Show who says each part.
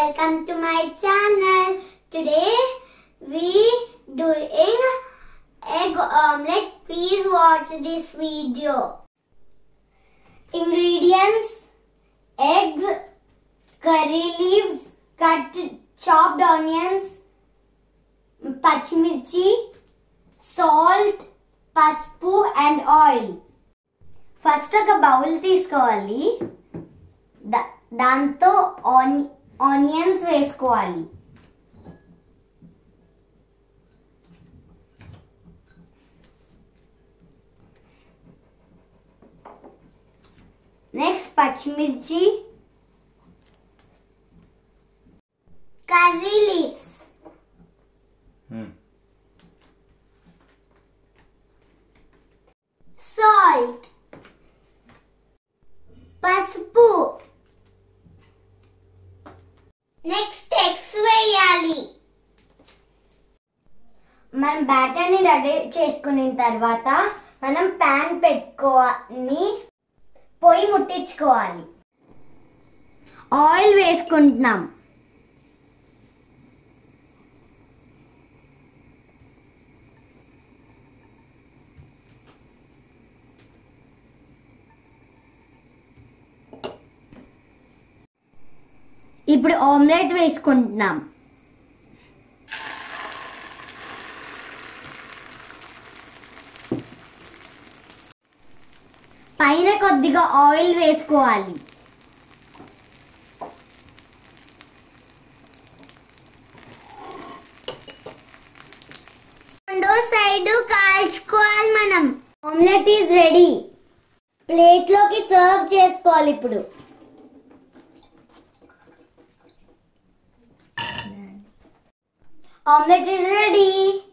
Speaker 1: welcome to my channel. Today we doing egg omelette. Please watch this video. Ingredients: eggs, curry leaves, chopped onions, pachimirchi, salt, పసుపు and oil. First ఒక bowl తీసుకోవాలి. దాంతో onions వేసుకోవాలి. Next పచ్చిమిర్చి, curry leaves, salt, పసుపు. Next eggs వేయాలి. మనం బ్యాటర్ని రెడీ చేసుకున్న తర్వాత మనం ప్యాన్ పెట్టుకొని పొయ్యి ముట్టించుకోవాలి. ఆయిల్ వేసుకుంటున్నాం. ఇప్పుడు ఆమ్లెట్ వేసుకుంటున్నాం. పైన కొద్దిగా ఆయిల్ వేసుకోవాలి. రెండో సైడ్ కాల్చుకోవాలి మనం. Omelette is ready. ప్లేట్లోకి సర్వ్ చేసుకోవాలి. ఇప్పుడు omelette is ready.